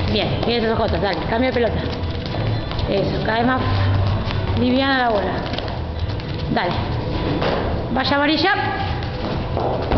Bien, bien esos ojotas, dale, cambio de pelota. Eso, cada vez más liviana la bola. Dale. Vaya amarilla.